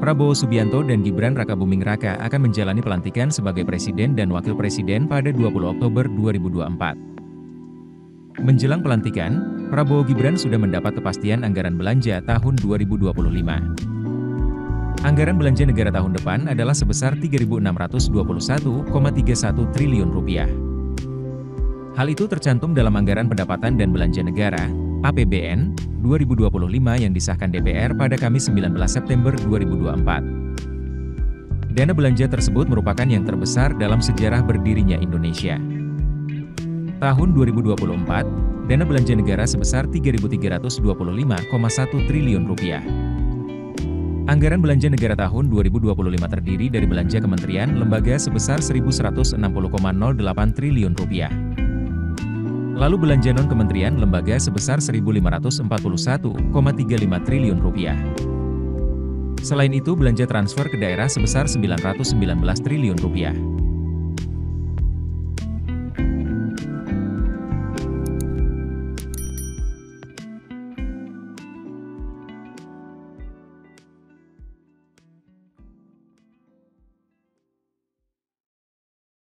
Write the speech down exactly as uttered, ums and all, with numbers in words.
Prabowo Subianto dan Gibran Rakabuming Raka akan menjalani pelantikan sebagai Presiden dan Wakil Presiden pada dua puluh Oktober dua ribu dua puluh empat. Menjelang pelantikan, Prabowo Gibran sudah mendapat kepastian anggaran belanja tahun dua ribu dua puluh lima. Anggaran belanja negara tahun depan adalah sebesar tiga ribu enam ratus dua puluh satu koma tiga satu triliun rupiah. Hal itu tercantum dalam Anggaran Pendapatan dan Belanja Negara (A P B N) dua ribu dua puluh lima yang disahkan D P R pada Kamis sembilan belas September dua ribu dua puluh empat. Dana belanja tersebut merupakan yang terbesar dalam sejarah berdirinya Indonesia. Tahun dua ribu dua puluh empat, dana belanja negara sebesar tiga ribu tiga ratus dua puluh lima koma satu triliun rupiah. Anggaran belanja negara tahun dua ribu dua puluh lima terdiri dari belanja kementerian lembaga sebesar seribu seratus enam puluh koma nol delapan triliun rupiah. Lalu belanja non-kementerian lembaga sebesar seribu lima ratus empat puluh satu koma tiga lima triliun rupiah. Selain itu belanja transfer ke daerah sebesar sembilan ratus sembilan belas triliun rupiah.